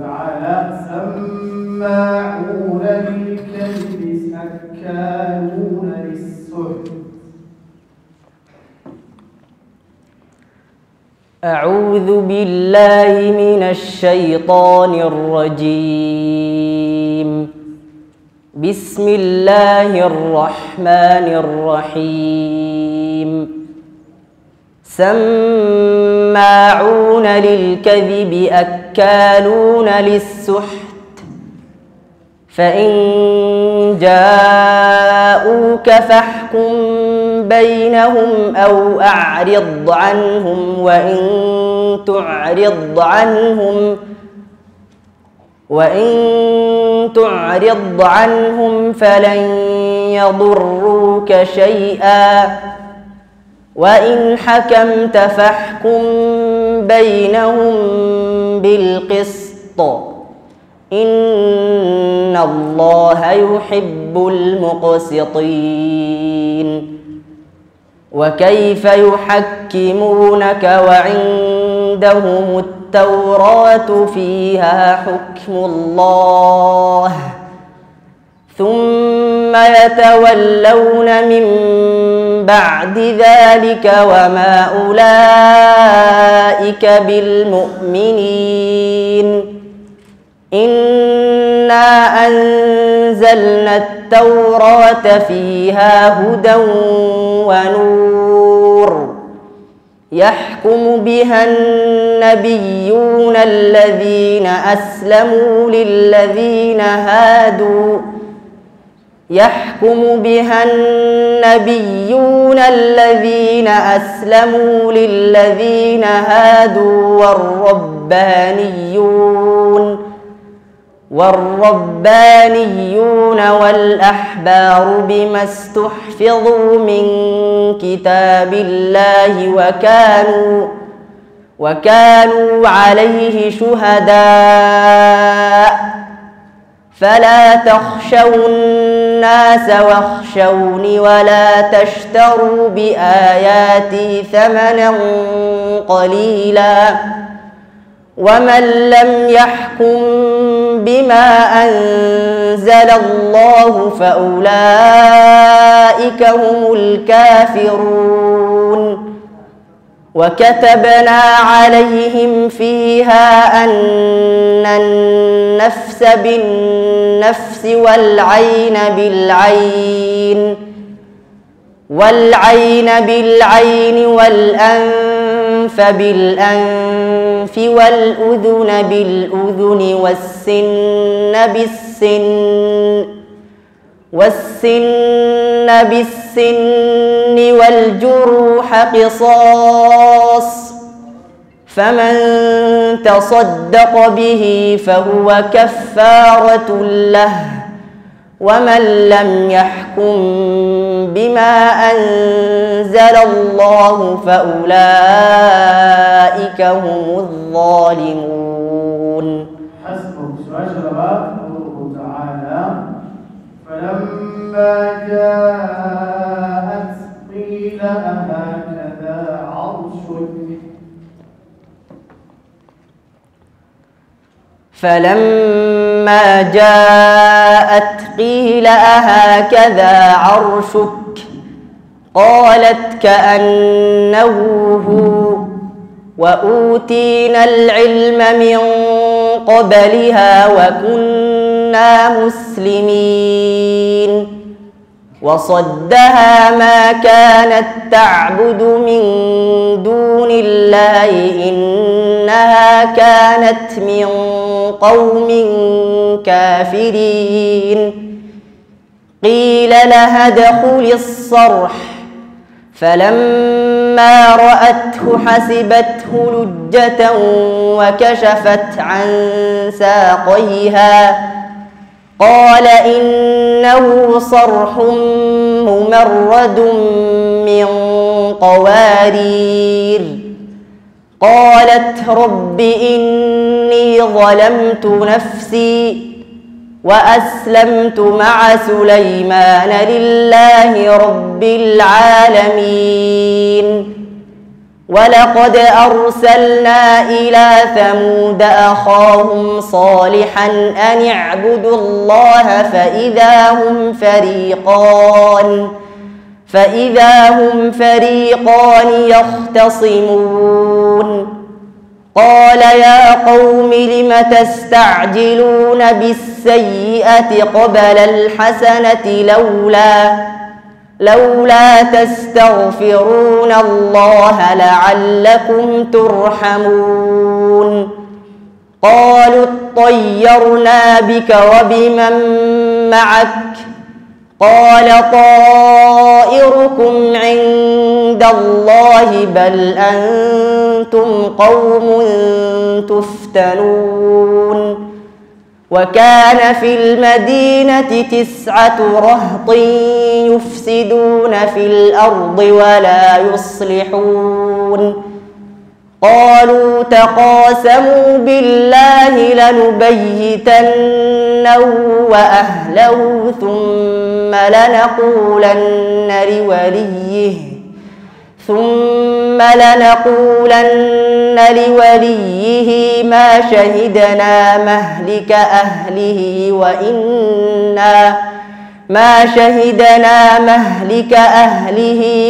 تعالى سماعون للكذب أكالون للسحت. أعوذ بالله من الشيطان الرجيم. بسم الله الرحمن الرحيم. سماعون للكذب أكالون للسحت فإن جاءوك فاحكم بينهم أو أعرض عنهم وإن تعرض عنهم فلن يضروك شيئا وإن حكمت فاحكم بينهم بالقسط إن الله يحب المقسطين. وكيف يحكمونك وعندهم التوراة فيها حكم الله ثم يتولون من بعد ذلك وما أولئك بالمؤمنين. إنا أنزلنا التوراة فيها هدى ونور يحكم بها النبيون الذين أسلموا للذين هادوا والربانيون والأحبار بما استحفظوا من كتاب الله وكانوا عليه شهداء فلا تخشوا الناس واخشوني ولا تشتروا بآياتي ثمنا قليلا ومن لم يحكم بما أنزل الله فأولئك هم الكافرون. وكتبنا عليهم فيها أن النفس بالنفس والعين بالعين والأنف بالأنف والأذن بالأذن والسن بالسن والجروح قصاص فمن تصدق به فهو كفارة له ومن لم يحكم بما أنزل الله فأولئك هم الظالمون. حسبك. سؤال قوله تعالى فلما جاءت قيل أهكذا عرشك. فلما جاءت قيل أهكذا عرشك قالت كأنه هو وأوتينا العلم من قبلها وكنا مسلمين. وصدها ما كانت تعبد من دون الله إنها كانت من قوم كافرين. قيل لها ادخلي الصرح فلما رأته حسبته لجة وكشفت عن ساقيها قال إنه صرح ممرد من قوارير. قالت رب إني ظلمت نفسي وأسلمت مع سليمان لله رب العالمين. ولقد أرسلنا إلى ثمود أخاهم صالحا أن اعبدوا الله فإذا هم فريقان يختصمون قال يا قوم لم تستعجلون بالسيئة قبل الحسنة لولا تستغفرون الله لعلكم ترحمون قالوا اطيرنا بك وبمن معك قال طائركم عند الله بل أنتم قوم تفتنون وكان في المدينة 9 رهط يفسدون في الأرض ولا يصلحون قالوا تقاسموا بالله لنبيتنه وأهله ثم لنقولن لوليه ما شهدنا مهلك أهله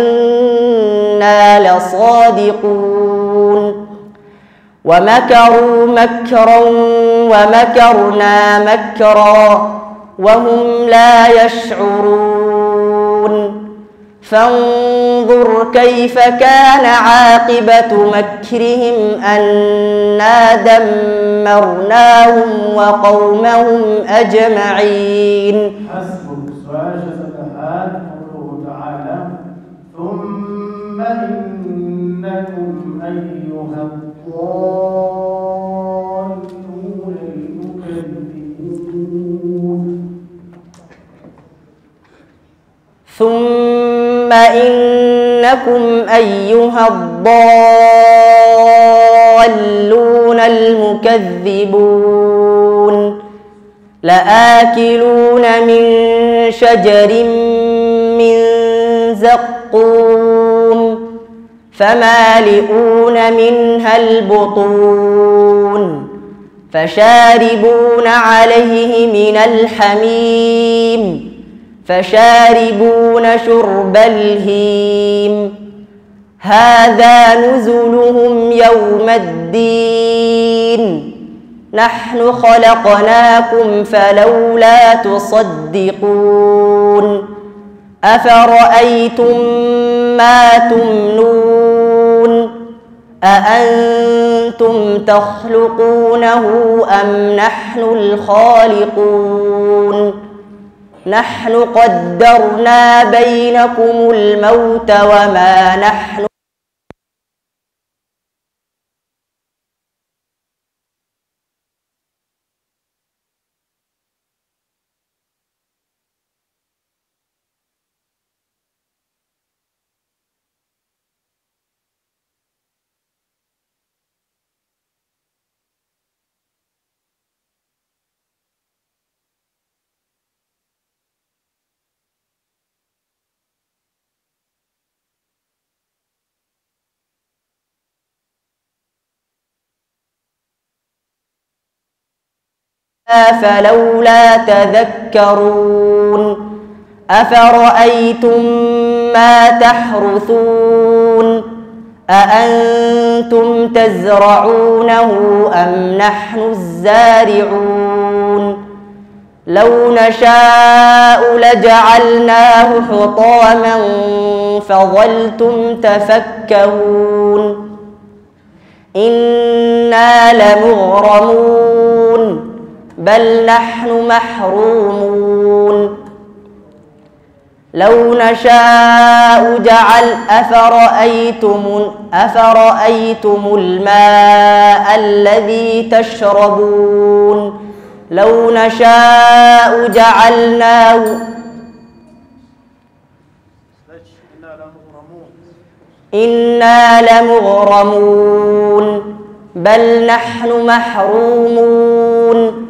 وإنا لصادقون ومكروا مكرا ومكرنا مكرا وهم لا يشعرون فانظر كيف كان عاقبة مكرهم أنا دمرناهم وقومهم أجمعين. حسبك. سؤال الآن قوله تعالى ثم إنكم أيها الضالون المكذبون. ثم إنكم أيها الضالون المكذبون لآكلون من شجر من زقوم فمالئون منها البطون فشاربون عليه من الحميم فشاربون شرب الهيم هذا نزلهم يوم الدين نحن خلقناكم فلولا تصدقون أفرأيتم ما تمنون أأنتم تخلقونه أم نحن الخالقون نحن قدرنا بينكم الموت وما نحن فلولا تذكرون أفرأيتم ما تحرثون أأنتم تزرعونه أم نحن الزارعون لو نشاء لجعلناه حطاما فظلتم تفكهون إنا لمغرمون بل نحن محرومون لو نشاء أفرأيتم الماء الذي تشربون لو نشاء جعلناه إنا لمغرمون بل نحن محرومون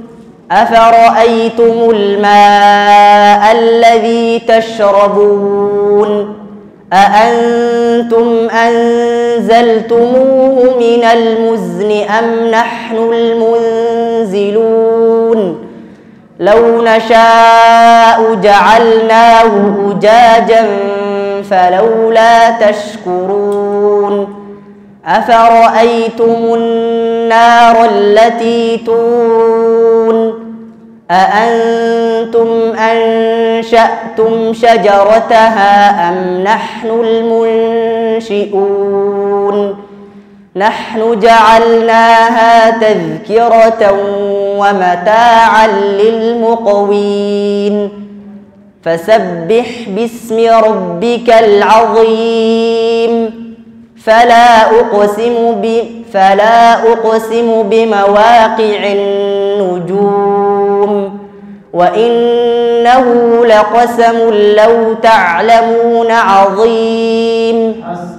أفرأيتم الماء الذي تشربون أأنتم أنزلتموه من المزن أم نحن المنزلون لو نشاء جعلناه أجاجا فلولا تشكرون أفرأيتم النار التي تورون أأنتم أنشأتم شجرتها أم نحن المنشئون نحن جعلناها تذكرة ومتاعا للمقوين فسبح باسم ربك العظيم فلا أقسم بمواقع النجوم وإنه لقسم لو تعلمون عظيم